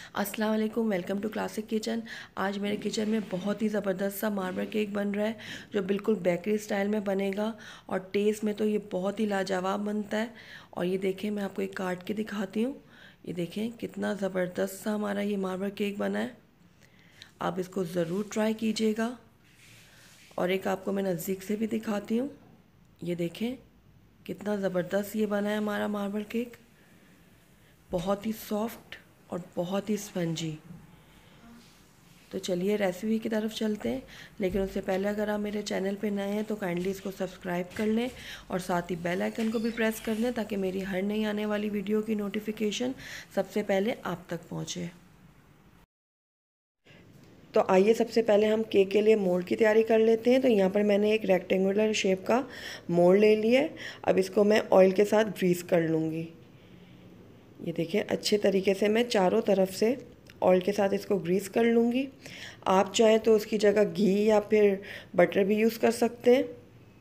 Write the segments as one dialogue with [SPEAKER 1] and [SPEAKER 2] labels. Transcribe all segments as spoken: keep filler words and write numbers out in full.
[SPEAKER 1] अस्सलाम वालेकुम, welcome to classic kitchen. आज मेरे किचन में बहुत ही ज़बरदस्त सा मार्बल केक बन रहा है जो बिल्कुल बेकरी स्टाइल में बनेगा और टेस्ट में तो ये बहुत ही लाजवाब बनता है। और ये देखें, मैं आपको एक काट के दिखाती हूँ। ये देखें कितना ज़बरदस्त सा हमारा ये मार्बल केक बना है। आप इसको ज़रूर ट्राई कीजिएगा। और एक आपको मैं नज़दीक से भी दिखाती हूँ। ये देखें कितना ज़बरदस्त ये बना है हमारा मार्बल केक, बहुत ही सॉफ्ट और बहुत ही स्पंजी। तो चलिए रेसिपी की तरफ चलते हैं, लेकिन उससे पहले अगर आप मेरे चैनल पे नए हैं तो काइंडली इसको सब्सक्राइब कर लें और साथ ही बेल आइकन को भी प्रेस कर लें ताकि मेरी हर नई आने वाली वीडियो की नोटिफिकेशन सबसे पहले आप तक पहुंचे। तो आइए सबसे पहले हम केक के लिए मोल्ड की तैयारी कर लेते हैं। तो यहाँ पर मैंने एक रेक्टेंगुलर शेप का मोल्ड ले लिया है। अब इसको मैं ऑयल के साथ ग्रीस कर लूँगी। ये देखिए अच्छे तरीके से मैं चारों तरफ से ऑयल के साथ इसको ग्रीस कर लूँगी। आप चाहें तो उसकी जगह घी या फिर बटर भी यूज़ कर सकते हैं।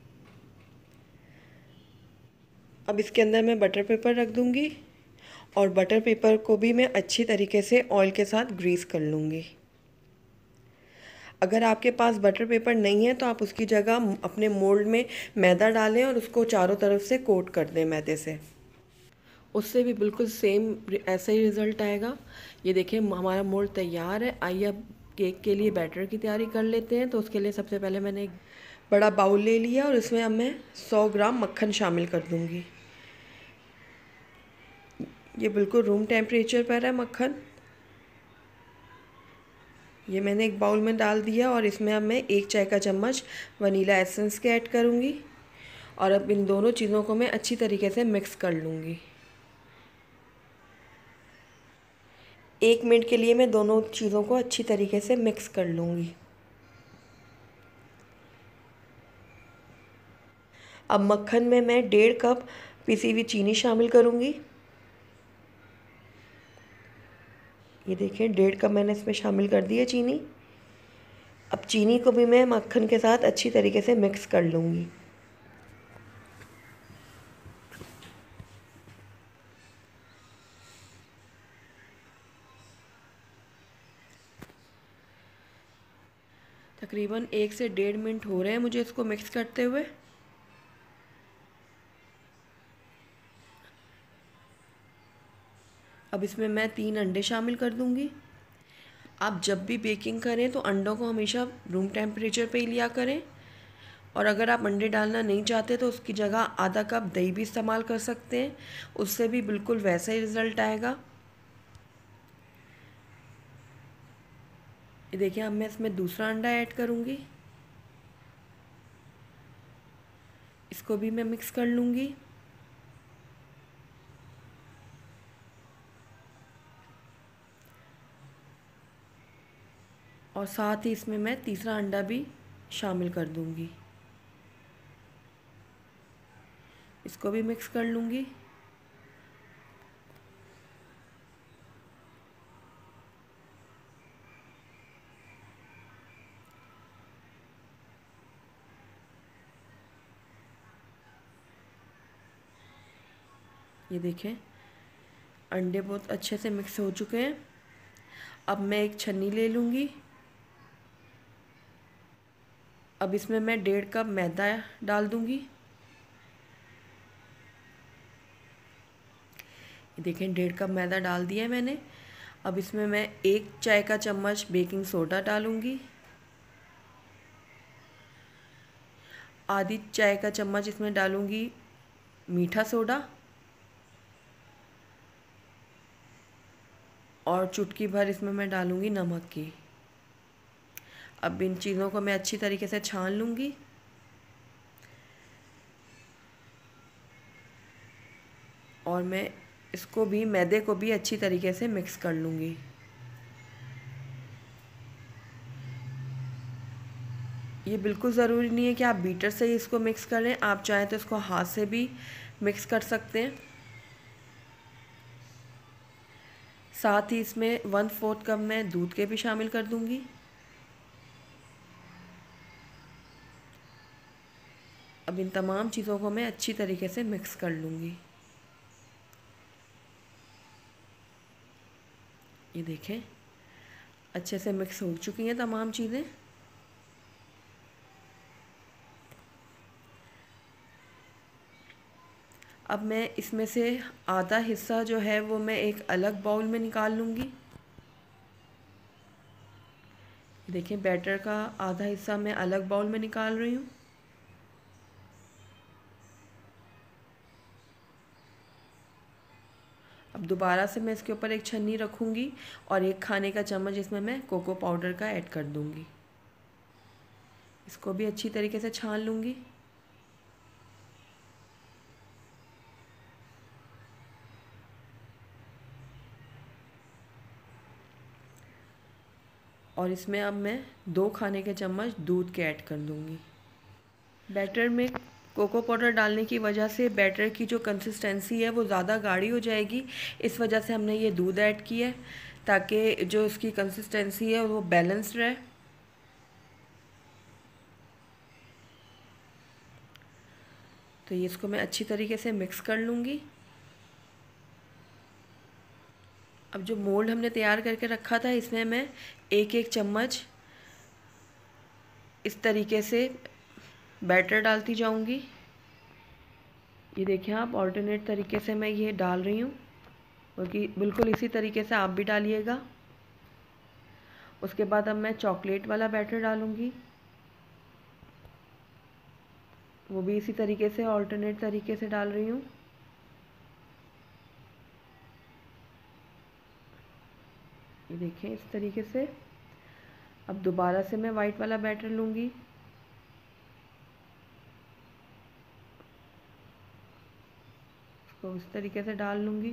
[SPEAKER 1] अब इसके अंदर मैं बटर पेपर रख दूँगी और बटर पेपर को भी मैं अच्छी तरीके से ऑयल के साथ ग्रीस कर लूँगी। अगर आपके पास बटर पेपर नहीं है तो आप उसकी जगह अपने मोल्ड में मैदा डालें और उसको चारों तरफ से कोट कर दें मैदे से। उससे भी बिल्कुल सेम ऐसा ही रिज़ल्ट आएगा। ये देखिए हमारा मोल्ड तैयार है। आइए अब केक के लिए बैटर की तैयारी कर लेते हैं। तो उसके लिए सबसे पहले मैंने एक बड़ा बाउल ले लिया और इसमें अब मैं सौ ग्राम मक्खन शामिल कर दूंगी। ये बिल्कुल रूम टेम्परेचर पर है मक्खन। ये मैंने एक बाउल में डाल दिया और इसमें अब मैं एक चाय का चम्मच वनीला एसेंस के ऐड करूँगी और अब इन दोनों चीज़ों को मैं अच्छी तरीके से मिक्स कर लूँगी। एक मिनट के लिए मैं दोनों चीज़ों को अच्छी तरीके से मिक्स कर लूँगी। अब मक्खन में मैं डेढ़ कप पिसी हुई चीनी शामिल करूँगी। ये देखिए डेढ़ कप मैंने इसमें शामिल कर दी है चीनी। अब चीनी को भी मैं मक्खन के साथ अच्छी तरीके से मिक्स कर लूँगी। तकरीबन एक से डेढ़ मिनट हो रहे हैं मुझे इसको मिक्स करते हुए। अब इसमें मैं तीन अंडे शामिल कर दूंगी। आप जब भी बेकिंग करें तो अंडों को हमेशा रूम टेम्परेचर पे ही लिया करें और अगर आप अंडे डालना नहीं चाहते तो उसकी जगह आधा कप दही भी इस्तेमाल कर सकते हैं, उससे भी बिल्कुल वैसा ही रिज़ल्ट आएगा। ये देखिए अब मैं इसमें दूसरा अंडा ऐड करूँगी। इसको भी मैं मिक्स कर लूँगी। और साथ ही इसमें मैं तीसरा अंडा भी शामिल कर दूँगी। इसको भी मिक्स कर लूँगी। ये देखें अंडे बहुत अच्छे से मिक्स हो चुके हैं। अब मैं एक छन्नी ले लूँगी। अब इसमें मैं डेढ़ कप मैदा डाल दूँगी। देखें डेढ़ कप मैदा डाल दिया है मैंने। अब इसमें मैं एक चाय का चम्मच बेकिंग सोडा डालूँगी। आधी चाय का चम्मच इसमें डालूँगी मीठा सोडा और चुटकी भर इसमें मैं डालूँगी नमक की। अब इन चीज़ों को मैं अच्छी तरीके से छान लूँगी। और मैं इसको भी मैदे को भी अच्छी तरीके से मिक्स कर लूँगी। ये बिल्कुल ज़रूरी नहीं है कि आप बीटर से ही इसको मिक्स करें, आप चाहें तो इसको हाथ से भी मिक्स कर सकते हैं। साथ ही इसमें वन फोर्थ कप मैं दूध के भी शामिल कर दूँगी। अब इन तमाम चीज़ों को मैं अच्छी तरीके से मिक्स कर लूँगी। ये देखें अच्छे से मिक्स हो चुकी हैं तमाम चीज़ें। अब मैं इसमें से आधा हिस्सा जो है वो मैं एक अलग बाउल में निकाल लूँगी। देखिए बैटर का आधा हिस्सा मैं अलग बाउल में निकाल रही हूँ। अब दोबारा से मैं इसके ऊपर एक छन्नी रखूँगी और एक खाने का चम्मच इसमें मैं कोको पाउडर का ऐड कर दूँगी। इसको भी अच्छी तरीके से छान लूँगी। और इसमें अब मैं दो खाने के चम्मच दूध के ऐड कर दूँगी। बैटर में कोको पाउडर डालने की वजह से बैटर की जो कंसिस्टेंसी है वो ज़्यादा गाढ़ी हो जाएगी। इस वजह से हमने ये दूध ऐड किया है ताकि जो इसकी कंसिस्टेंसी है वो बैलेंस्ड रहे। तो ये इसको मैं अच्छी तरीके से मिक्स कर लूँगी। अब जो मोल्ड हमने तैयार करके रखा था इसमें मैं एक एक चम्मच इस तरीके से बैटर डालती जाऊंगी। ये देखिए आप ऑल्टरनेट तरीके से मैं ये डाल रही हूँ, क्योंकि बिल्कुल इसी तरीके से आप भी डालिएगा। उसके बाद अब मैं चॉकलेट वाला बैटर डालूंगी, वो भी इसी तरीके से ऑल्टरनेट तरीके से डाल रही हूँ। ये देखें इस तरीके से। अब दोबारा से मैं वाइट वाला बैटर लूँगी। इसको इस तरीके से डाल लूँगी।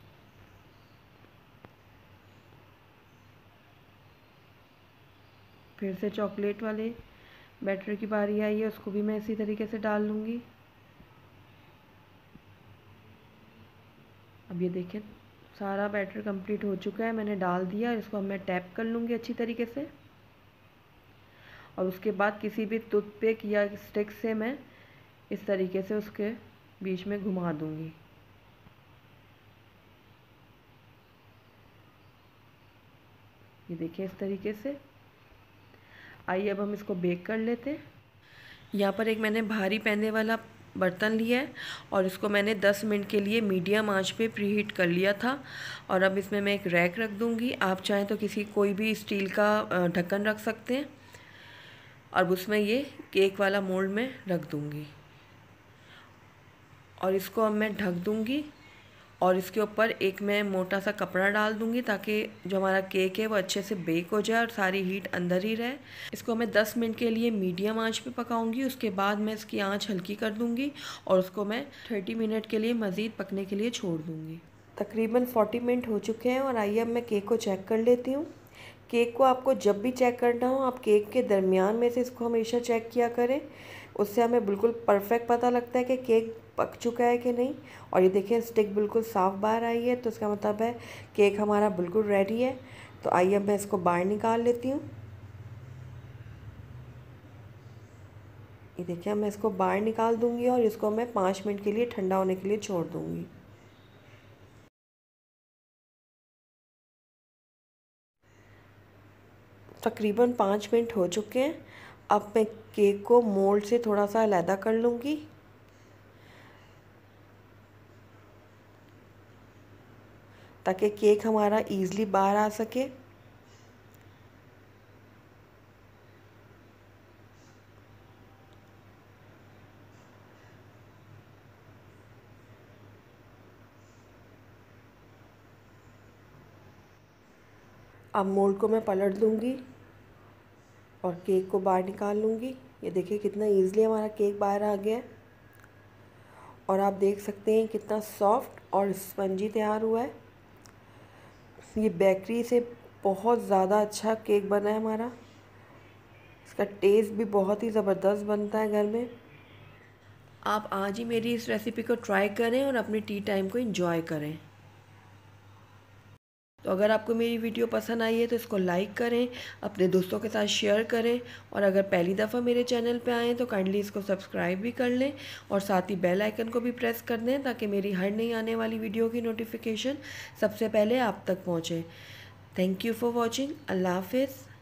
[SPEAKER 1] फिर से चॉकलेट वाले बैटर की बारी आई है, उसको भी मैं इसी तरीके से डाल लूँगी। अब ये देखें सारा बैटर कंप्लीट हो चुका है, मैंने डाल दिया। इसको अब मैं टैप कर लूँगी अच्छी तरीके से और उसके बाद किसी भी टूथपिक या स्टिक से मैं इस तरीके से उसके बीच में घुमा दूँगी। ये देखिए इस तरीके से। आइए अब हम इसको बेक कर लेते हैं। यहाँ पर एक मैंने भारी पैने वाला बर्तन लिया है और इसको मैंने दस मिनट के लिए मीडियम आंच पे प्रीहीट कर लिया था। और अब इसमें मैं एक रैक रख दूँगी। आप चाहें तो किसी कोई भी स्टील का ढक्कन रख सकते हैं और उसमें ये केक वाला मोल्ड में रख दूँगी और इसको अब मैं ढक दूँगी। और इसके ऊपर एक मैं मोटा सा कपड़ा डाल दूँगी ताकि जो हमारा केक है वो अच्छे से बेक हो जाए और सारी हीट अंदर ही रहे। इसको मैं दस मिनट के लिए मीडियम आंच पे पकाऊंगी। उसके बाद मैं इसकी आंच हल्की कर दूँगी और उसको मैं तीस मिनट के लिए मज़ीद पकने के लिए छोड़ दूँगी। तकरीबन चालीस मिनट हो चुके हैं और आइए अब मैं केक को चेक कर लेती हूँ। केक को आपको जब भी चेक करना हो आप केक के दरमियान में से इसको हमेशा चेक किया करें, उससे हमें बिल्कुल परफेक्ट पता लगता है कि केक पक चुका है कि नहीं। और ये देखिए स्टिक बिल्कुल साफ़ बाहर आई है, तो इसका मतलब है केक हमारा बिल्कुल रेडी है। तो आइए अब मैं इसको बाहर निकाल लेती हूँ। ये देखिए मैं इसको बाहर निकाल दूँगी और इसको मैं पाँच मिनट के लिए ठंडा होने के लिए छोड़ दूँगी। तकरीबन पाँच मिनट हो चुके हैं। अब मैं केक को मोल्ड से थोड़ा सा अलहदा कर लूँगी। ताकि केक हमारा ईज़िली बाहर आ सके। अब मोल्ड को मैं पलट दूँगी और केक को बाहर निकाल लूँगी। ये देखिए कितना ईज़िली हमारा केक बाहर आ गया है और आप देख सकते हैं कितना सॉफ्ट और स्पंजी तैयार हुआ है। ये बेकरी से बहुत ज़्यादा अच्छा केक बना है हमारा। इसका टेस्ट भी बहुत ही ज़बरदस्त बनता है घर में। आप आज ही मेरी इस रेसिपी को ट्राई करें और अपने टी टाइम को एंजॉय करें। तो अगर आपको मेरी वीडियो पसंद आई है तो इसको लाइक करें, अपने दोस्तों के साथ शेयर करें और अगर पहली दफ़ा मेरे चैनल पे आएँ तो काइंडली इसको सब्सक्राइब भी कर लें और साथ ही बेल आइकन को भी प्रेस कर दें ताकि मेरी हर नई आने वाली वीडियो की नोटिफिकेशन सबसे पहले आप तक पहुँचे। Thank you for watching. अल्लाह हाफिज़।